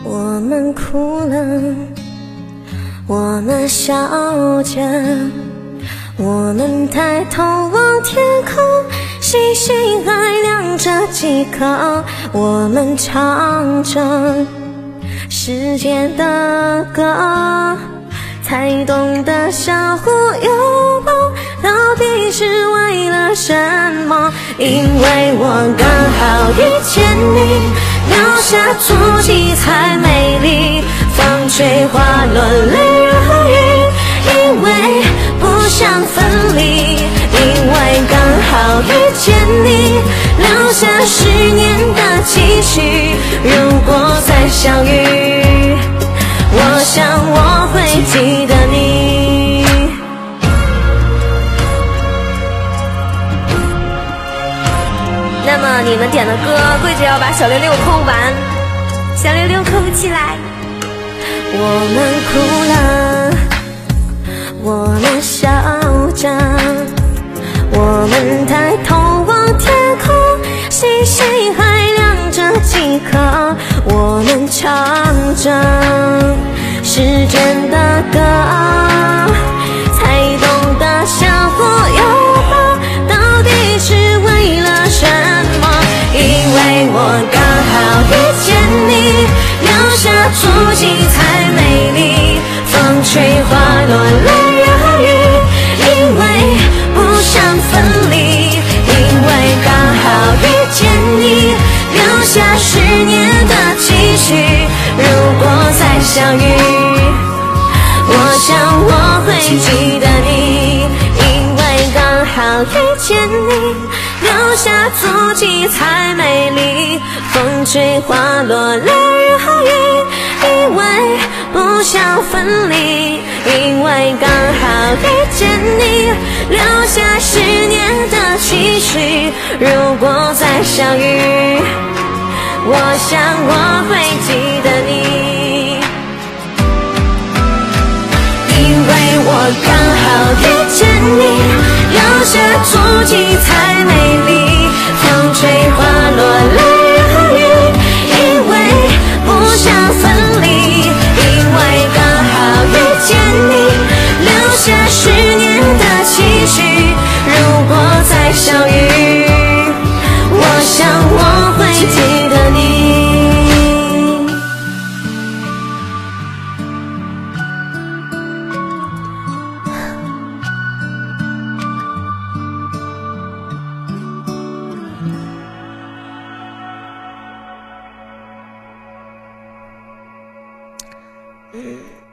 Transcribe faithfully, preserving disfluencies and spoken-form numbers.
我们哭了，我们笑着，我们抬头望天空，星星还亮着几颗，我们唱着时间的歌，才懂得相互拥抱，到底是为了什么？因为我刚好遇见你，留下足迹才美丽，风吹花落泪如雨，因为不想分离，因为刚好遇见你，留下十年的期许，如果再相遇，我想我会记得你。那么你们点的歌，跪着要把小六六扣完，小六六扣起来。我们哭了，我们笑着，我们抬头望天空，星星还亮着几颗，我们唱着时间的歌，才懂得相互拥抱，到底是为了什么？因为我刚好遇见你，留下足迹才美丽，风吹花落泪如雨，因为不想分离，因为刚好遇见你，留下十年的期许，如果再相遇，我想我会记得你，因为刚好遇见你，留下足迹才美丽，风吹花落泪如雨，因为不想分离，因为刚好遇见你，留下十年的期许，如果再相遇，我想我会记得你，因为我刚好遇见你，留下足迹才美丽，风吹花落泪如雨，因为不想分离，因为刚好遇见你，留下十年的期许，如果再相遇，我想我会记得你。嗯